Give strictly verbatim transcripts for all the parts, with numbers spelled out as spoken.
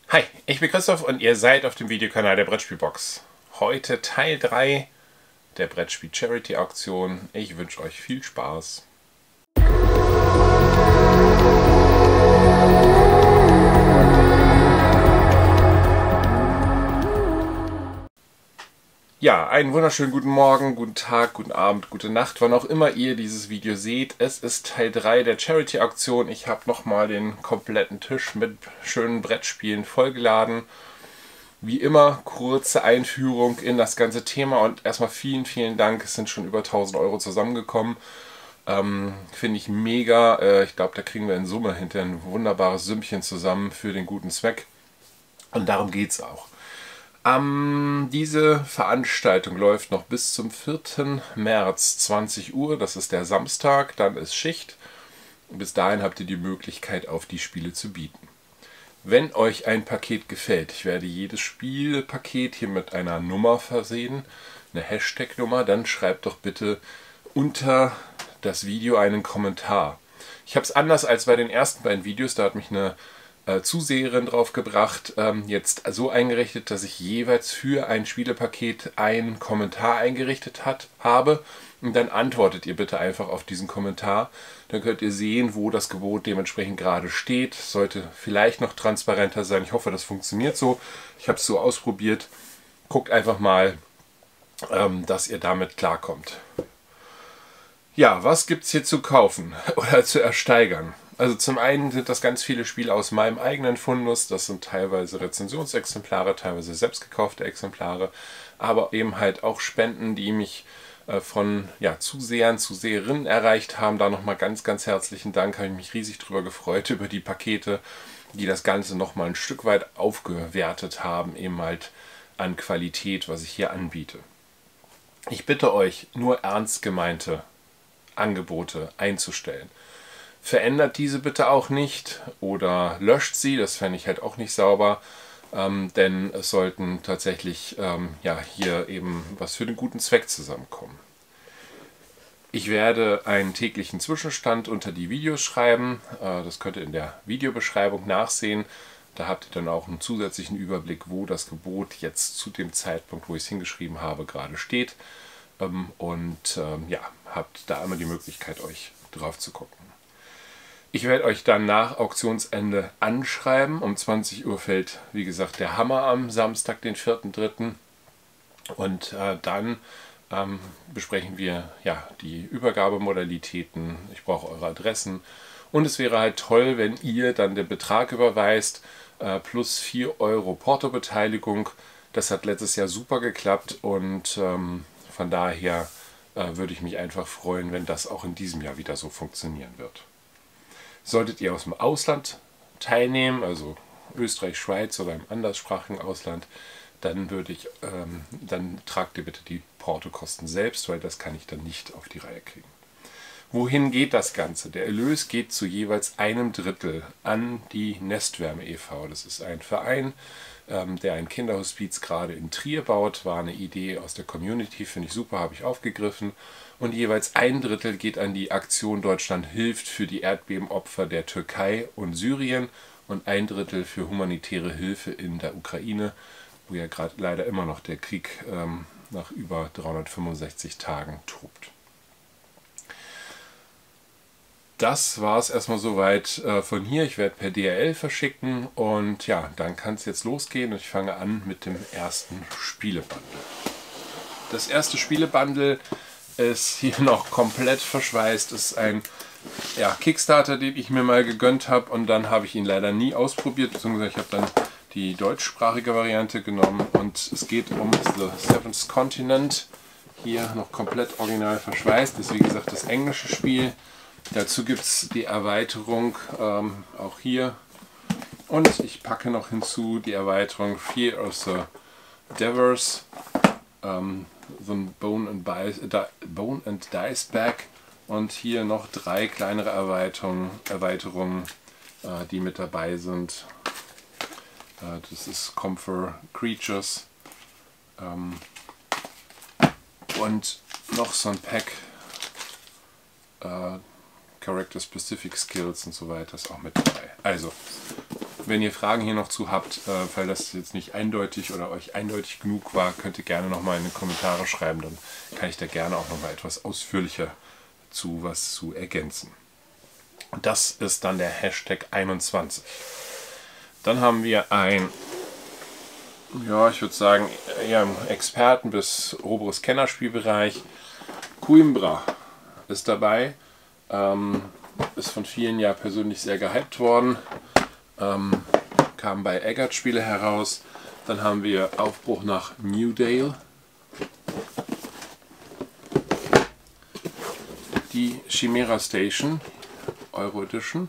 Hi, ich bin Christoph und ihr seid auf dem Videokanal der Brettspielbox. Heute Teil drei der Brettspiel Charity Auktion. Ich wünsche euch viel Spaß. Ja, einen wunderschönen guten Morgen, guten Tag, guten Abend, gute Nacht, wann auch immer ihr dieses Video seht. Es ist Teil drei der Charity-Auktion. Ich habe nochmal den kompletten Tisch mit schönen Brettspielen vollgeladen. Wie immer, kurze Einführung in das ganze Thema und erstmal vielen, vielen Dank. Es sind schon über tausend Euro zusammengekommen. Ähm, Finde ich mega. Äh, ich glaube, da kriegen wir in Summe hinterher ein wunderbares Sümmchen zusammen für den guten Zweck. Und darum geht es auch. Ähm, diese Veranstaltung läuft noch bis zum vierten März zwanzig Uhr, das ist der Samstag, dann ist Schicht. Bis dahin habt ihr die Möglichkeit, auf die Spiele zu bieten. Wenn euch ein Paket gefällt, ich werde jedes Spielpaket hier mit einer Nummer versehen, eine Hashtag-Nummer, dann schreibt doch bitte unter das Video einen Kommentar. Ich habe es anders als bei den ersten beiden Videos, da hat mich eine Zuseherin drauf gebracht, ähm, jetzt so eingerichtet, dass ich jeweils für ein Spielepaket einen Kommentar eingerichtet hat, habe und dann antwortet ihr bitte einfach auf diesen Kommentar. Dann könnt ihr sehen, wo das Gebot dementsprechend gerade steht. Sollte vielleicht noch transparenter sein. Ich hoffe, das funktioniert so. Ich habe es so ausprobiert. Guckt einfach mal, ähm, dass ihr damit klarkommt. Ja, was gibt es hier zu kaufen oder zu ersteigern? Also zum einen sind das ganz viele Spiele aus meinem eigenen Fundus, das sind teilweise Rezensionsexemplare, teilweise selbstgekaufte Exemplare, aber eben halt auch Spenden, die mich äh, von ja, Zusehern, Zuseherinnen erreicht haben. Da nochmal ganz, ganz herzlichen Dank, habe ich mich riesig drüber gefreut, über die Pakete, die das Ganze nochmal ein Stück weit aufgewertet haben, eben halt an Qualität, was ich hier anbiete. Ich bitte euch, nur ernst gemeinte Angebote einzustellen. Verändert diese bitte auch nicht oder löscht sie, das fände ich halt auch nicht sauber, ähm, denn es sollten tatsächlich ähm, ja, hier eben was für den guten Zweck zusammenkommen. Ich werde einen täglichen Zwischenstand unter die Videos schreiben, äh, das könnt ihr in der Videobeschreibung nachsehen. Da habt ihr dann auch einen zusätzlichen Überblick, wo das Gebot jetzt zu dem Zeitpunkt, wo ich es hingeschrieben habe, gerade steht. Ähm, und ähm, ja, habt da einmal die Möglichkeit, euch drauf zu gucken. Ich werde euch dann nach Auktionsende anschreiben. Um zwanzig Uhr fällt, wie gesagt, der Hammer am Samstag, den vierten dritten Und äh, dann ähm, besprechen wir ja, die Übergabemodalitäten. Ich brauche eure Adressen. Und es wäre halt toll, wenn ihr dann den Betrag überweist, äh, plus vier Euro Portobeteiligung. Das hat letztes Jahr super geklappt und ähm, von daher äh, würde ich mich einfach freuen, wenn das auch in diesem Jahr wieder so funktionieren wird. Solltet ihr aus dem Ausland teilnehmen, also Österreich, Schweiz oder im anderssprachigen Ausland, dann würde ich, ähm, dann tragt ihr bitte die Portokosten selbst, weil das kann ich dann nicht auf die Reihe kriegen. Wohin geht das Ganze? Der Erlös geht zu jeweils einem Drittel an die Nestwärme e V Das ist ein Verein, ähm, der ein Kinderhospiz gerade in Trier baut. War eine Idee aus der Community, finde ich super, habe ich aufgegriffen. Und jeweils ein Drittel geht an die Aktion Deutschland hilft für die Erdbebenopfer der Türkei und Syrien und ein Drittel für humanitäre Hilfe in der Ukraine, wo ja gerade leider immer noch der Krieg ähm, nach über dreihundertfünfundsechzig Tagen tobt. Das war es erstmal soweit äh, von hier. Ich werde per D H L verschicken und ja, dann kann es jetzt losgehen und ich fange an mit dem ersten Spielebundle. Das erste Spielebundle ist hier noch komplett verschweißt. Das ist ein ja, Kickstarter, den ich mir mal gegönnt habe und dann habe ich ihn leider nie ausprobiert, beziehungsweise ich habe dann die deutschsprachige Variante genommen und es geht um The Seventh Continent. Hier noch komplett original verschweißt. Das ist wie gesagt das englische Spiel. Dazu gibt es die Erweiterung ähm, auch hier und ich packe noch hinzu die Erweiterung Fear of the Devers, ähm, so ein Bone and, Dice, Bone and Dice Bag und hier noch drei kleinere Erweiterungen, Erweiterungen äh, die mit dabei sind. Äh, das ist Comfort Creatures ähm, und noch so ein Pack äh, Character Specific Skills und so weiter ist auch mit dabei. Also wenn ihr Fragen hier noch zu habt, äh, weil das jetzt nicht eindeutig oder euch eindeutig genug war, könnt ihr gerne nochmal in die Kommentare schreiben. Dann kann ich da gerne auch nochmal etwas ausführlicher zu was zu ergänzen. Und das ist dann der Hashtag einundzwanzig. Dann haben wir ein, ja, ich würde sagen, eher im Experten- bis oberes Kennerspielbereich. Coimbra ist dabei. Ähm, ist von vielen ja persönlich sehr gehypt worden. Ähm, kam bei Eggert Spiele heraus. Dann haben wir Aufbruch nach Newdale. Die Chimera Station Euro Edition,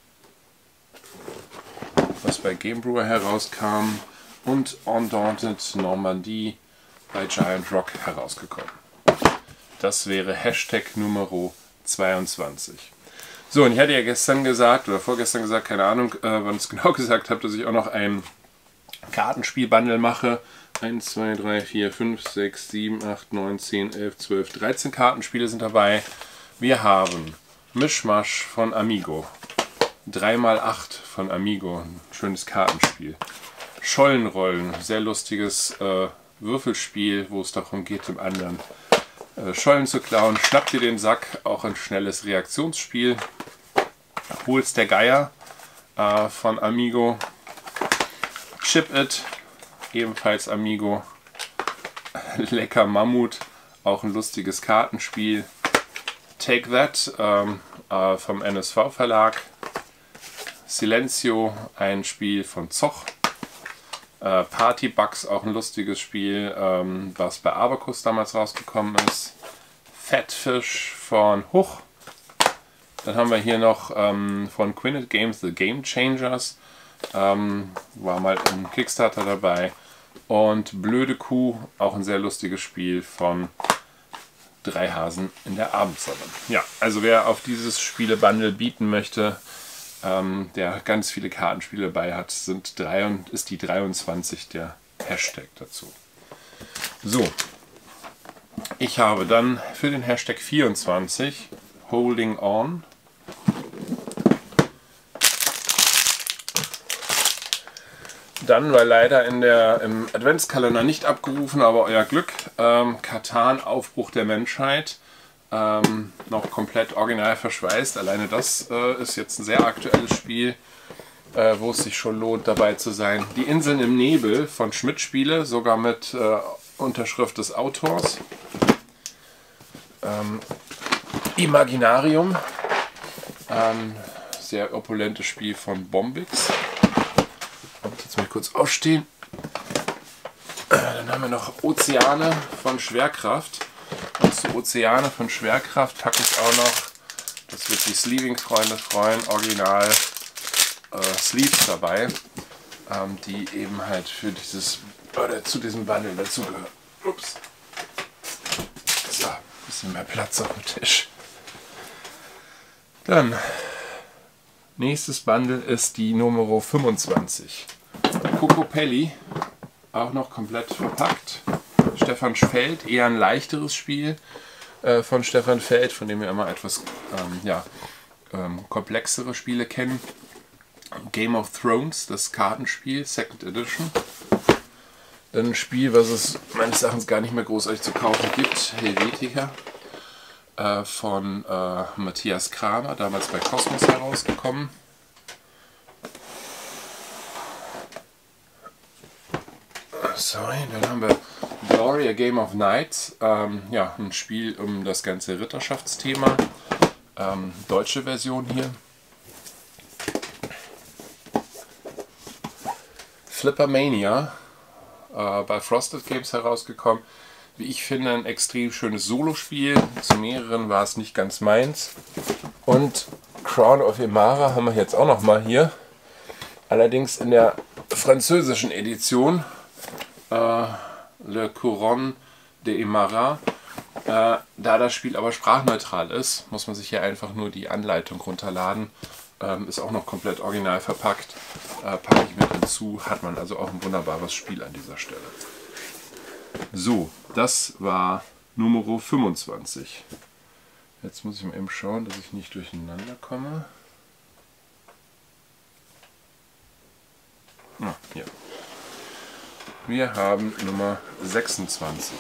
was bei Game Brewer herauskam, und Undaunted Normandie bei Giant Rock herausgekommen. Das wäre Hashtag Nummer zweiundzwanzig. So, und ich hatte ja gestern gesagt, oder vorgestern gesagt, keine Ahnung, äh, wann ich es genau gesagt habe, dass ich auch noch ein Kartenspiel-Bundle mache. eins, zwei, drei, vier, fünf, sechs, sieben, acht, neun, zehn, elf, zwölf, dreizehn Kartenspiele sind dabei. Wir haben Mischmasch von Amigo, drei mal acht von Amigo, ein schönes Kartenspiel. Schollenrollen, sehr lustiges äh, Würfelspiel, wo es darum geht, dem anderen äh, Schollen zu klauen. Schnappt ihr den Sack, auch ein schnelles Reaktionsspiel. Hol's der Geier äh, von Amigo. Chip It, ebenfalls Amigo. Lecker Mammut, auch ein lustiges Kartenspiel. Take That ähm, äh, vom N S V Verlag. Silencio, ein Spiel von Zoch. Äh, Party Bugs, auch ein lustiges Spiel, ähm, was bei Abacus damals rausgekommen ist. Fatfish von Huch. Dann haben wir hier noch ähm, von Quinnet Games The Game Changers. Ähm, war mal im Kickstarter dabei. Und Blöde Kuh, auch ein sehr lustiges Spiel von Drei Hasen in der Abendsonne. Ja, also wer auf dieses Spiele-Bundle bieten möchte, ähm, der ganz viele Kartenspiele dabei hat, sind drei und ist die dreiundzwanzig der Hashtag dazu. So, ich habe dann für den Hashtag vierundzwanzig Holding On. Dann, weil leider in der, im Adventskalender nicht abgerufen, aber euer Glück, ähm, Katan, Aufbruch der Menschheit, ähm, noch komplett original verschweißt. Alleine das äh, ist jetzt ein sehr aktuelles Spiel, äh, wo es sich schon lohnt, dabei zu sein. Die Inseln im Nebel von Schmidt Spiele, sogar mit äh, Unterschrift des Autors. Ähm, Imaginarium, ein sehr opulentes Spiel von Bombix. Jetzt mal kurz aufstehen. Dann haben wir noch Ozeane von Schwerkraft. Und zu Ozeane von Schwerkraft packe ich auch noch, das wird die Sleeving-Freunde freuen, original äh, Sleeves dabei, ähm, die eben halt für dieses, oder zu diesem Bundle dazugehören. Ups. So, ein bisschen mehr Platz auf dem Tisch. Dann, nächstes Bundle ist die Nummer fünfundzwanzig. Kokopelli, auch noch komplett verpackt. Stefan Feld, eher ein leichteres Spiel äh, von Stefan Feld, von dem wir immer etwas ähm, ja, ähm, komplexere Spiele kennen. Game of Thrones, das Kartenspiel, Second Edition. Dann ein Spiel, was es meines Erachtens gar nicht mehr großartig zu kaufen gibt, Helvetica, äh, von äh, Matthias Kramer, damals bei Kosmos herausgekommen. Sorry, dann haben wir Glory, a Game of Nights, ähm, ja, ein Spiel um das ganze Ritterschaftsthema, ähm, deutsche Version hier. Flippermania, äh, bei Frosted Games herausgekommen. Wie ich finde, ein extrem schönes Solospiel, zu mehreren war es nicht ganz meins. Und Crown of Imara haben wir jetzt auch noch mal hier, allerdings in der französischen Edition. Uh, Le Couronne de Imara. Uh, da das Spiel aber sprachneutral ist, muss man sich hier einfach nur die Anleitung runterladen. Um, ist auch noch komplett original verpackt. Uh, packe ich mit hinzu. Hat man also auch ein wunderbares Spiel an dieser Stelle. So, das war Nummer fünfundzwanzig. Jetzt muss ich mal eben schauen, dass ich nicht durcheinander komme. Ah, hier. Wir haben Nummer sechsundzwanzig.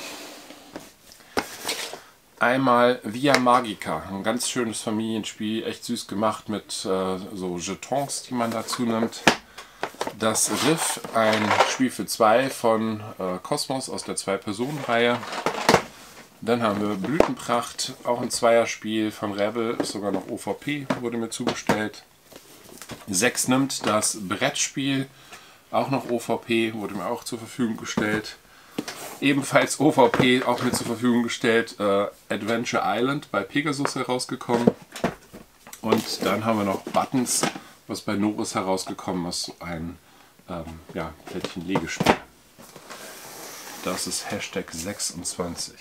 Einmal Via Magica, ein ganz schönes Familienspiel, echt süß gemacht mit äh, so Jetons, die man dazu nimmt. Das Riff, ein Spiel für zwei von äh, Kosmos aus der Zwei-Personen-Reihe. Dann haben wir Blütenpracht, auch ein Zweierspiel von Rebel, ist sogar noch O V P, wurde mir zugestellt. Sechs nimmt das Brettspiel, auch noch O V P, wurde mir auch zur Verfügung gestellt. Ebenfalls O V P, auch mir zur Verfügung gestellt, äh, Adventure Island bei Pegasus herausgekommen. Und dann haben wir noch Buttons, was bei Norris herausgekommen ist, ein ähm, ja, Plättchen-Legespiel. Das ist Hashtag sechsundzwanzig.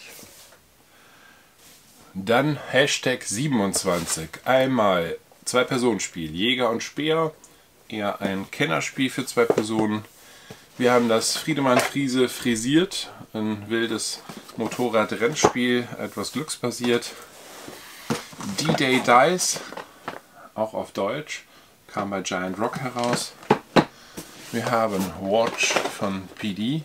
Dann Hashtag siebenundzwanzig. Einmal Zwei-Personen-Spiel, Jäger und Speer, eher ein Kennerspiel für zwei Personen. Wir haben das Friedemann Friese frisiert, ein wildes Motorrad-Rennspiel, etwas glücksbasiert. D-Day Dice, auch auf Deutsch, kam bei Giant Rock heraus. Wir haben Watch von P D.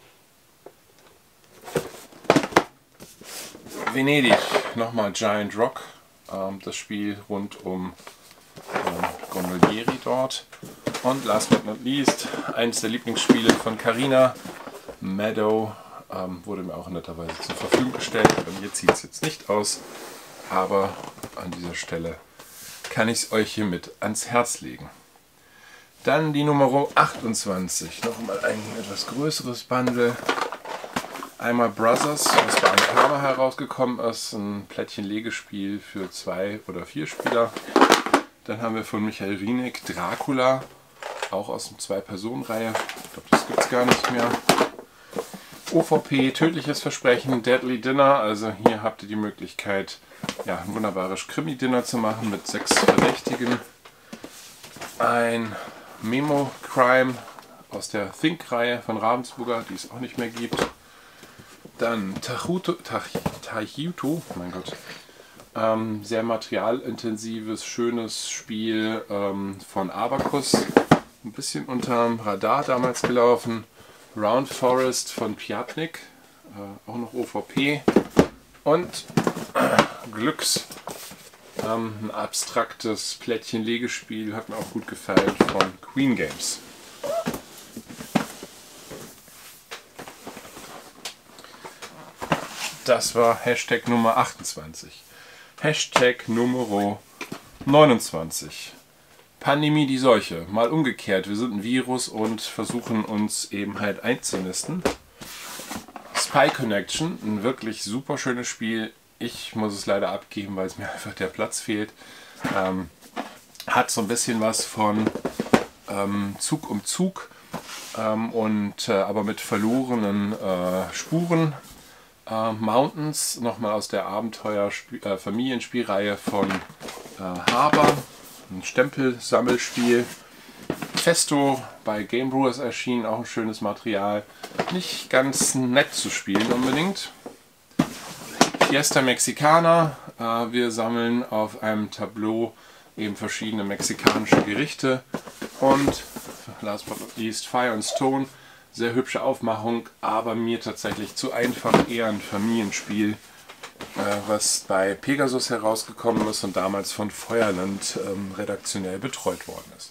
Venedig, nochmal Giant Rock, ähm, das Spiel rund um ähm, Gondolieri dort. Und last but not least, eines der Lieblingsspiele von Carina, Meadow, ähm, wurde mir auch netterweise zur Verfügung gestellt. Bei mir zieht es jetzt nicht aus, aber an dieser Stelle kann ich es euch hiermit ans Herz legen. Dann die Nummer achtundzwanzig, nochmal ein etwas größeres Bundle. Einmal Brothers, was bei Ankama herausgekommen ist, ein Plättchen-Legespiel für zwei oder vier Spieler. Dann haben wir von Michael Rieneck Dracula, auch aus der Zwei-Personen-Reihe. Ich glaube, das gibt es gar nicht mehr. O V P, Tödliches Versprechen, Deadly Dinner. Also hier habt ihr die Möglichkeit, ja, ein wunderbares Krimi-Dinner zu machen mit sechs Verdächtigen. Ein Memo Crime aus der Think-Reihe von Ravensburger, die es auch nicht mehr gibt. Dann Tahuto, Tach, Tahuto, mein Gott. Ähm, sehr materialintensives, schönes Spiel ähm, von Abacus. Ein bisschen unterm Radar damals gelaufen. Round Forest von Piatnik, äh, auch noch O V P. Und äh, Glücks, ähm, ein abstraktes Plättchen-Legespiel, hat mir auch gut gefallen, von Queen Games. Das war Hashtag Nummer achtundzwanzig. Hashtag Nummer neunundzwanzig. Pandemie die Seuche. Mal umgekehrt. Wir sind ein Virus und versuchen uns eben halt einzunisten. Spy Connection. Ein wirklich super schönes Spiel. Ich muss es leider abgeben, weil es mir einfach der Platz fehlt. Ähm, hat so ein bisschen was von ähm, Zug um Zug. Ähm, und äh, aber mit verlorenen äh, Spuren. Uh, Mountains, nochmal aus der Abenteuer-Familienspielreihe von uh, Haber, ein Stempelsammelspiel. Festo bei Game Brewers erschienen, auch ein schönes Material. Nicht ganz nett zu spielen unbedingt. Fiesta Mexicana, uh, wir sammeln auf einem Tableau eben verschiedene mexikanische Gerichte. Und last but not least Fire and Stone. Sehr hübsche Aufmachung, aber mir tatsächlich zu einfach, eher ein Familienspiel, äh, was bei Pegasus herausgekommen ist und damals von Feuerland ähm, redaktionell betreut worden ist.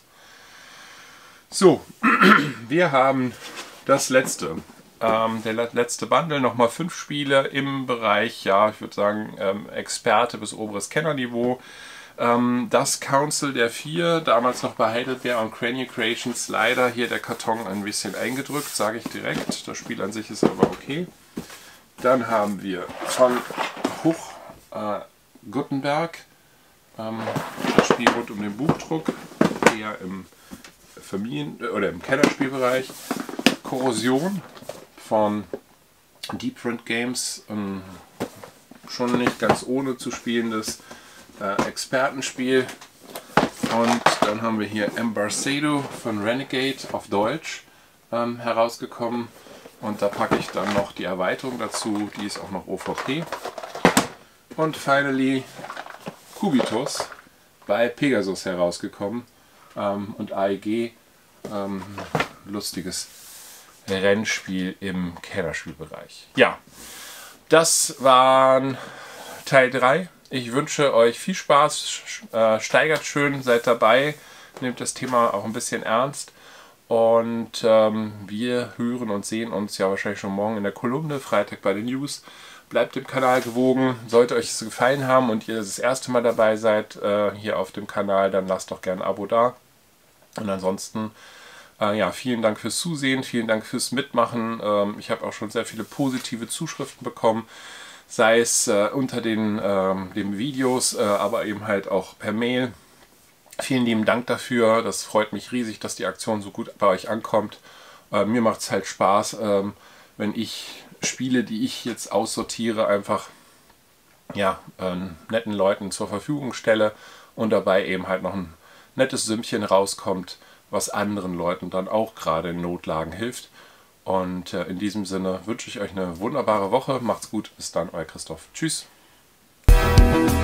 So, wir haben das letzte, ähm, der letzte Bundle, nochmal fünf Spiele im Bereich, ja, ich würde sagen, ähm, Experte bis oberes Kennerniveau. Das Council der Vier, damals noch bei Heidelbeer und Cranial Creations, leider hier der Karton ein bisschen eingedrückt, sage ich direkt. Das Spiel an sich ist aber okay. Dann haben wir von Huch äh, Gutenberg ähm, das Spiel rund um den Buchdruck, eher im Familien- oder im Kellerspielbereich. Korrosion von Deep Print Games, ähm, schon nicht ganz ohne zu spielendes Äh, Expertenspiel. Und dann haben wir hier Embarcado von Renegade auf Deutsch ähm, herausgekommen. Und da packe ich dann noch die Erweiterung dazu, die ist auch noch O V P. Und finally Cubitus bei Pegasus herausgekommen. Ähm, und A E G, ähm, lustiges Rennspiel im Kellerspielbereich. Ja, das war Teil drei. Ich wünsche euch viel Spaß, äh, steigert schön, seid dabei, nehmt das Thema auch ein bisschen ernst. Und ähm, wir hören und sehen uns ja wahrscheinlich schon morgen in der Kolumne, Freitag bei den News. Bleibt dem Kanal gewogen. Sollte euch es gefallen haben und ihr das erste Mal dabei seid äh, hier auf dem Kanal, dann lasst doch gerne ein Abo da. Und ansonsten, äh, ja, vielen Dank fürs Zusehen, vielen Dank fürs Mitmachen. Ähm, ich habe auch schon sehr viele positive Zuschriften bekommen, sei es äh, unter den, ähm, den Videos, äh, aber eben halt auch per Mail. Vielen lieben Dank dafür, das freut mich riesig, dass die Aktion so gut bei euch ankommt. Äh, mir macht es halt Spaß, ähm, wenn ich Spiele, die ich jetzt aussortiere, einfach ja, äh, netten Leuten zur Verfügung stelle und dabei eben halt noch ein nettes Sümmchen rauskommt, was anderen Leuten dann auch gerade in Notlagen hilft. Und äh, in diesem Sinne wünsche ich euch eine wunderbare Woche, macht's gut, bis dann, euer Christoph. Tschüss!